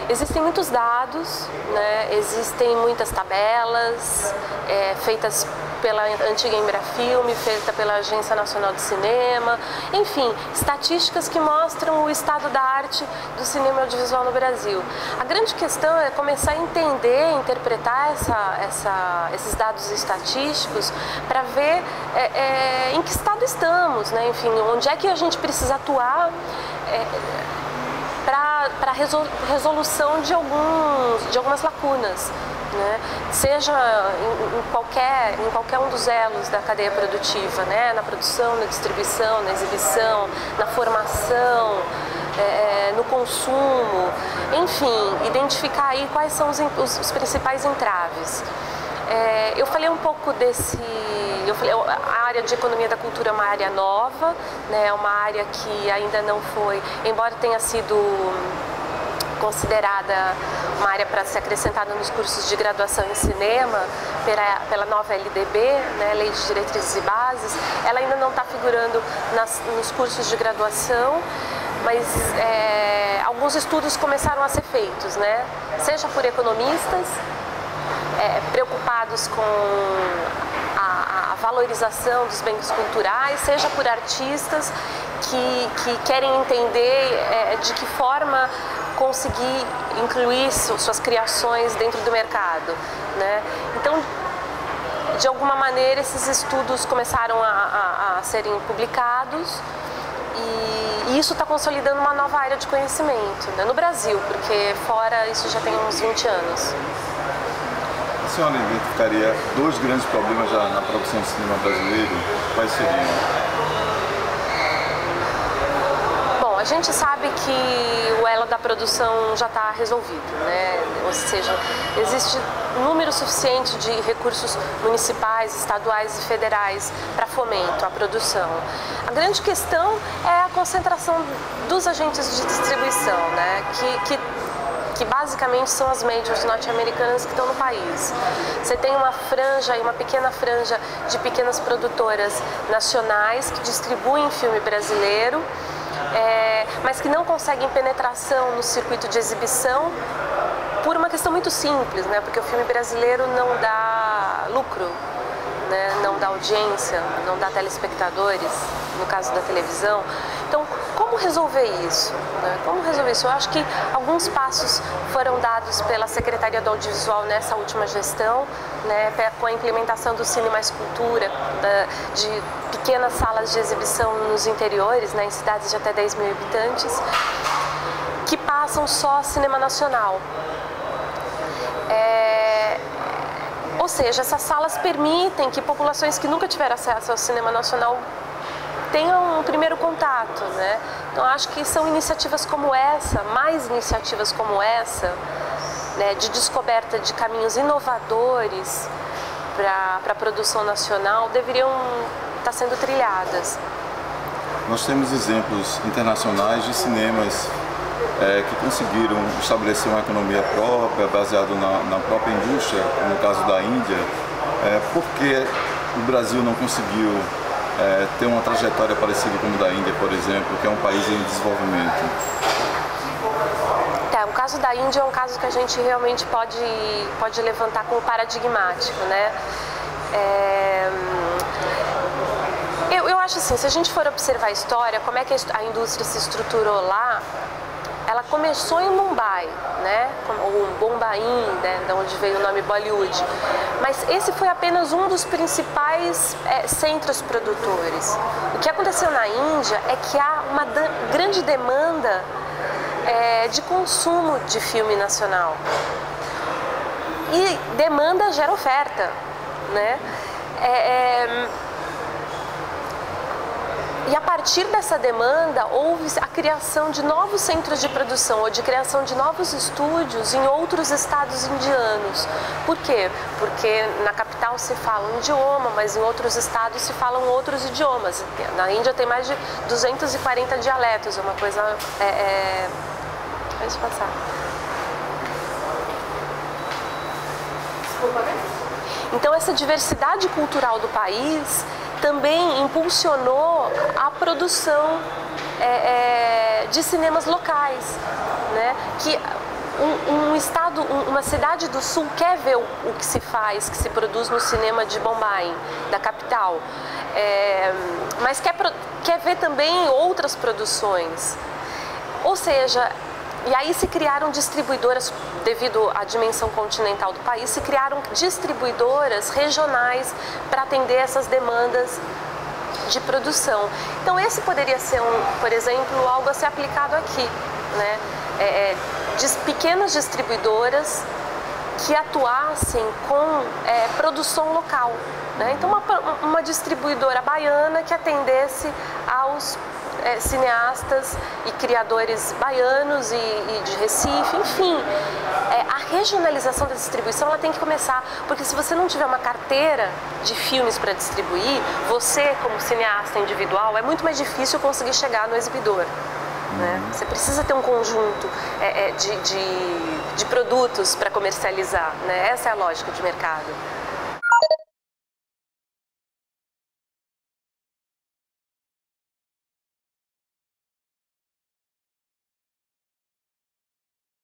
Existem muitos dados, né? Existem muitas tabelas feitas pela antiga Embrafilme, feita pela Agência Nacional de Cinema, enfim, estatísticas que mostram o estado da arte do cinema audiovisual no Brasil. A grande questão é começar a entender, interpretar esses dados estatísticos para ver em que estado estamos, né? Enfim, onde é que a gente precisa atuar para a resolução de algumas lacunas, né? Seja em qualquer um dos elos da cadeia produtiva, né? Na produção, na distribuição, na exibição, na formação, no consumo, enfim, identificar aí quais são os principais entraves. Eu falei um pouco a área de economia da cultura é uma área nova, né? É uma área que ainda não foi, embora tenha sido considerada uma área para ser acrescentada nos cursos de graduação em cinema pela nova LDB, né, Lei de Diretrizes e Bases, ela ainda não está figurando nos cursos de graduação, mas alguns estudos começaram a ser feitos, né, seja por economistas preocupados com a valorização dos bens culturais, seja por artistas que querem entender de que forma conseguir incluir suas criações dentro do mercado, né? Então, de alguma maneira, esses estudos começaram a serem publicados e isso está consolidando uma nova área de conhecimento, né? No Brasil, porque fora isso já tem uns 20 anos. A senhora identificaria dois grandes problemas já na produção de cinema brasileiro? Quais seriam? A gente sabe que o elo da produção já está resolvido, né? Ou seja, existe um número suficiente de recursos municipais, estaduais e federais para fomento à produção. A grande questão é a concentração dos agentes de distribuição, né? Que basicamente são as majors norte-americanas que estão no país. Você tem uma pequena franja de pequenas produtoras nacionais que distribuem filme brasileiro, mas que não conseguem penetração no circuito de exibição por uma questão muito simples, né? Porque o filme brasileiro não dá lucro, né? Não dá audiência, não dá telespectadores, no caso da televisão. Então, como resolver isso, né? Como resolver isso? Eu acho que alguns passos foram dados pela Secretaria do Audiovisual nessa última gestão, né? Com a implementação do Cine Mais Cultura, de pequenas salas de exibição nos interiores, né? Em cidades de até 10 mil habitantes, que passam só cinema nacional. Ou seja, essas salas permitem que populações que nunca tiveram acesso ao cinema nacional tenham um primeiro contato, né? Então acho que são iniciativas como essa, mais iniciativas como essa, né, de descoberta de caminhos inovadores para a produção nacional, deveriam estar sendo trilhadas. Nós temos exemplos internacionais de cinemas que conseguiram estabelecer uma economia própria, baseado na própria indústria, como no caso da Índia. Por que o Brasil não conseguiu ter uma trajetória parecida com a da Índia, por exemplo, que é um país em desenvolvimento? O caso da Índia é um caso que a gente realmente pode levantar como paradigmático, né? Eu acho assim, se a gente for observar a história, como é que a indústria se estruturou lá, ela começou em Mumbai, né? Ou Bombaim, né? De onde veio o nome Bollywood. Mas esse foi apenas um dos principais centros produtores. O que aconteceu na Índia é que há uma grande demanda de consumo de filme nacional. E demanda gera oferta, né? E a partir dessa demanda houve a criação de novos centros de produção ou de criação de novos estúdios em outros estados indianos. Por quê? Porque na capital se fala um idioma, mas em outros estados se falam outros idiomas. Na Índia tem mais de 240 dialetos, é uma coisa... Deixa eu passar. Desculpa, né? Então essa diversidade cultural do país também impulsionou a produção de cinemas locais, né? Que um estado, uma cidade do sul quer ver o que se faz, que se produz no cinema de Bombai, da capital, mas quer ver também outras produções. Ou seja, e aí se criaram distribuidoras, devido à dimensão continental do país, se criaram distribuidoras regionais para atender essas demandas de produção. Então esse poderia ser, por exemplo, algo a ser aplicado aqui, né? Pequenas distribuidoras que atuassem com produção local, né? Então uma distribuidora baiana que atendesse aos cineastas e criadores baianos e de Recife, enfim. A regionalização da distribuição ela tem que começar, porque se você não tiver uma carteira de filmes para distribuir, você como cineasta individual, é muito mais difícil conseguir chegar no exibidor. Né? Você precisa ter um conjunto de produtos para comercializar, né? Essa é a lógica de mercado.